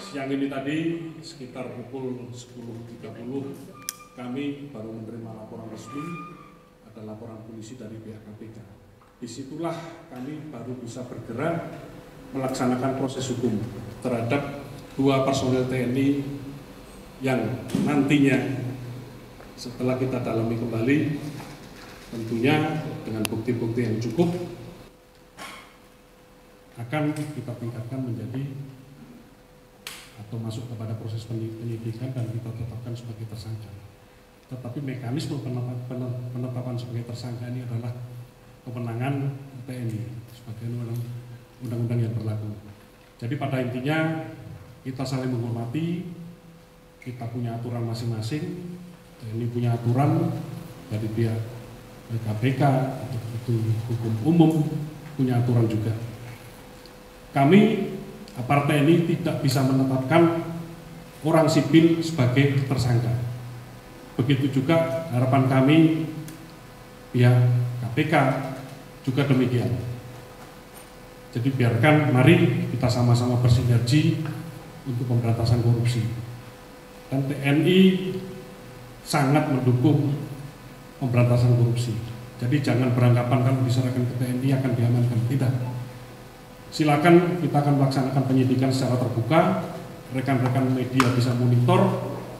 siang ini tadi sekitar pukul 10.30 kami baru menerima laporan resmi, ada laporan polisi dari pihak KPK. Disitulah kami baru bisa bergerak melaksanakan proses hukum terhadap 2 personel TNI yang nantinya setelah kita dalami kembali, tentunya dengan bukti-bukti yang cukup akan kita tingkatkan menjadi atau masuk kepada proses penyidikan dan kita tetapkan sebagai tersangka. Tetapi mekanisme penetapan sebagai tersangka ini adalah kewenangan TNI sebagai undang-undang yang berlaku. Jadi pada intinya kita saling menghormati, kita punya aturan masing-masing, TNI punya aturan dari pihak KPK itu hukum umum punya aturan juga. Kami aparat TNI tidak bisa menetapkan orang sipil sebagai tersangka. Begitu juga harapan kami pihak KPK juga demikian. Jadi biarkan, mari kita sama-sama bersinergi untuk pemberantasan korupsi. Dan TNI sangat mendukung pemberantasan korupsi. Jadi jangan beranggapan kalau diserahkan ke TNI akan diamankan, tidak. Silakan, kita akan melaksanakan penyidikan secara terbuka, rekan-rekan media bisa monitor.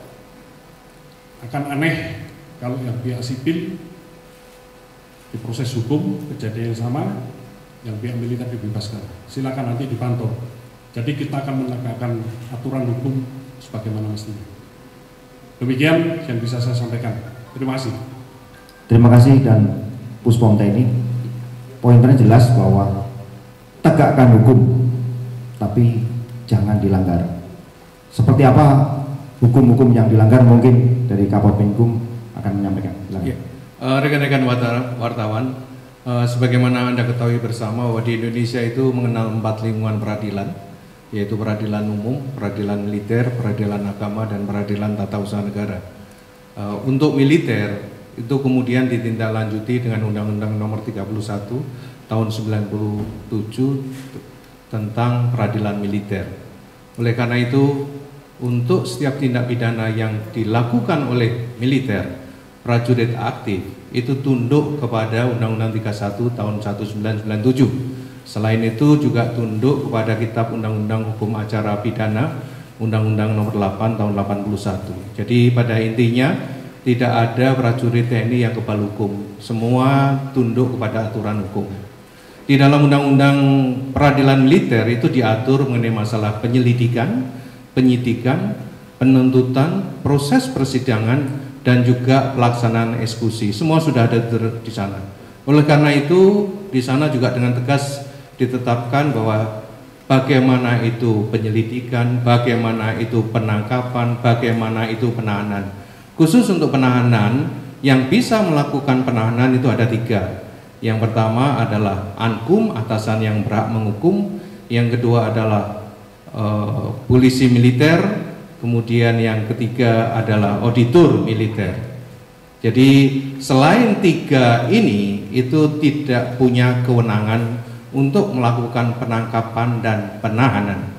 Akan aneh kalau yang pihak sipil diproses hukum, kejadian yang sama, yang pihak militer dibebaskan. Silakan nanti dipantau. Jadi kita akan menegakkan aturan hukum sebagaimana mestinya. Demikian yang bisa saya sampaikan. Terima kasih. Terima kasih. Dan Puspom TNI, poinnya jelas bahwa tegakkan hukum, tapi jangan dilanggar. Seperti apa hukum-hukum yang dilanggar, mungkin dari Kapolpenkum akan menyampaikan. Ya. Rekan-rekan wartawan, sebagaimana Anda ketahui bersama bahwa di Indonesia itu mengenal 4 lingkungan peradilan, yaitu peradilan umum, peradilan militer, peradilan agama, dan peradilan tata usaha negara. Untuk militer itu kemudian ditindaklanjuti dengan Undang-Undang Nomor 31 tahun 97 tentang peradilan militer. Oleh karena itu, untuk setiap tindak pidana yang dilakukan oleh militer, prajurit aktif itu tunduk kepada Undang-Undang 31 tahun 1997. Selain itu juga tunduk kepada Kitab Undang-Undang Hukum Acara Pidana, Undang-Undang Nomor 8 tahun 81. Jadi pada intinya tidak ada prajurit TNI yang kebal hukum, semua tunduk kepada aturan hukum. Di dalam Undang-Undang Peradilan Militer itu diatur mengenai masalah penyelidikan, penyidikan, penuntutan, proses persidangan, dan juga pelaksanaan eksekusi. Semua sudah ada di sana. Oleh karena itu, di sana juga dengan tegas ditetapkan bahwa bagaimana itu penyelidikan, bagaimana itu penangkapan, bagaimana itu penahanan. Khusus untuk penahanan, yang bisa melakukan penahanan itu ada 3. Yang pertama adalah Ankum, atasan yang berhak menghukum. Yang kedua adalah polisi militer. Kemudian yang ketiga adalah auditor militer. Jadi selain 3 ini itu tidak punya kewenangan untuk melakukan penangkapan dan penahanan.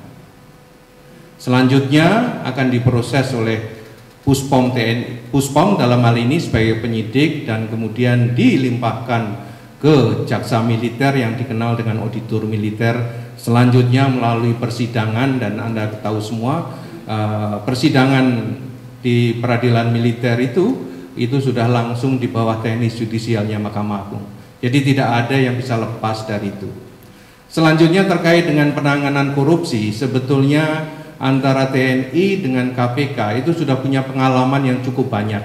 Selanjutnya akan diproses oleh Puspom TNI, Puspom dalam hal ini sebagai penyidik, dan kemudian dilimpahkan ke jaksa militer yang dikenal dengan auditor militer. Selanjutnya melalui persidangan, dan Anda tahu semua persidangan di peradilan militer itu sudah langsung di bawah teknis judisialnya Mahkamah Agung. Jadi tidak ada yang bisa lepas dari itu. Selanjutnya terkait dengan penanganan korupsi, sebetulnya antara TNI dengan KPK itu sudah punya pengalaman yang cukup banyak.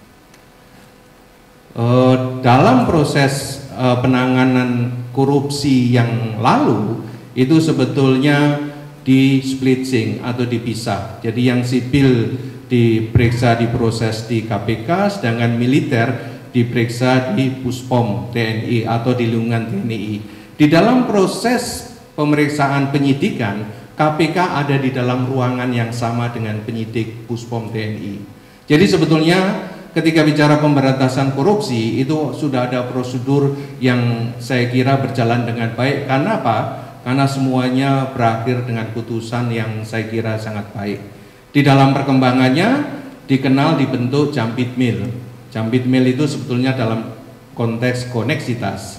Dalam proses penanganan korupsi yang lalu itu sebetulnya di splitting atau dipisah. Jadi yang sipil diperiksa, diproses di KPK, sedangkan militer diperiksa di Puspom TNI atau di lingkungan TNI. Di dalam proses pemeriksaan penyidikan, KPK ada di dalam ruangan yang sama dengan penyidik Puspom TNI. Jadi sebetulnya ketika bicara pemberantasan korupsi itu sudah ada prosedur yang saya kira berjalan dengan baik. Karena apa? karena semuanya berakhir dengan putusan yang saya kira sangat baik. Di dalam perkembangannya dikenal dibentuk Jambit Mill. Jambit Mill itu sebetulnya dalam konteks koneksitas.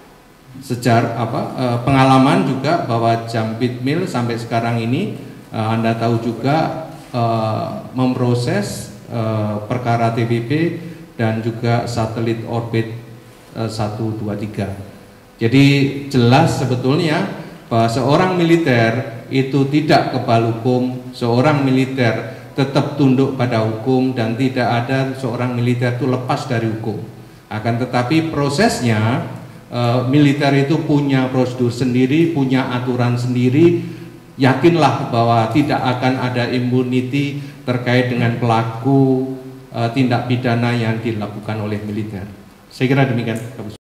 Pengalaman juga bahwa Jambit Mill sampai sekarang ini Anda tahu juga memproses perkara TWP dan juga satelit orbit 123. Jadi jelas sebetulnya bahwa seorang militer itu tidak kebal hukum, seorang militer tetap tunduk pada hukum, dan tidak ada seorang militer itu lepas dari hukum. Akan tetapi prosesnya militer itu punya prosedur sendiri, punya aturan sendiri. Yakinlah bahwa tidak akan ada immunity terkait dengan pelaku tindak pidana yang dilakukan oleh militer. Saya kira demikian.